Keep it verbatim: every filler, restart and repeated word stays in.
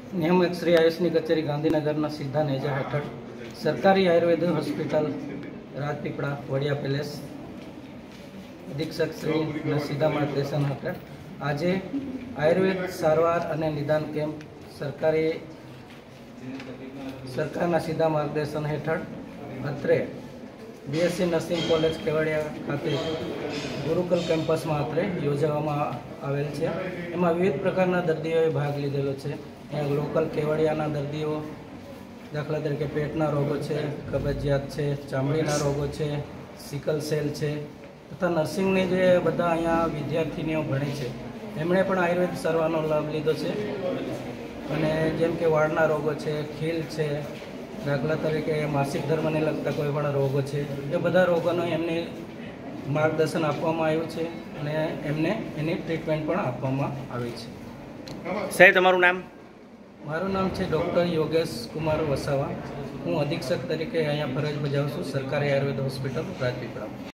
નિયામક શ્રી આયુષની કચેરી ગાંધીનગરના સીધા નેજા હેઠળ સરકારી આયુર્વેદ હોસ્પિટલ રાજપીપળા વડિયા પેલેસ અધિક્ષક શ્રીના સીધા માર્ગદર્શન હેઠળ આજે આયુર્વેદ સારવાર અને નિદાન કેમ્પ સરકારી સરકારના સીધા માર્ગદર્શન હેઠળ અત્રે બીએસસી નર્સિંગ કોલેજ કેવડિયા ખાતે ગુરુકુલ કેમ્પસમાં અત્રે યોજવામાં આવેલ છે। એમાં વિવિધ પ્રકારના દર્દીઓએ ભાગ લીધેલો છે। અહીંયા લોકલ કેવડિયાના દર્દીઓ દાખલા તરીકે પેટના રોગો છે, કબજિયાત છે, ચામડીના રોગો છે, સિકલ સેલ છે તથા નર્સિંગની જે બધા અહીંયા વિદ્યાર્થીનીઓ ભણે છે એમણે પણ આયુર્વેદ સારવારનો લાભ લીધો છે। અને જેમ કે વાળના રોગો છે, ખીલ છે, દાખલા તરીકે માસિક ધર્મને લગતા કોઈ પણ રોગો છે, એ બધા રોગોનું એમને માર્ગદર્શન આપવામાં આવ્યું છે અને એમને એની ટ્રીટમેન્ટ પણ આપવામાં આવી છે। સાહેબ, તમારું નામ? મારું નામ છે ડૉક્ટર યોગેશ કુમાર વસાવા। હું અધિક્ષક તરીકે અહીંયા ફરજ બજાવું છું સરકારી આયુર્વેદ હોસ્પિટલ રાજપીપળા।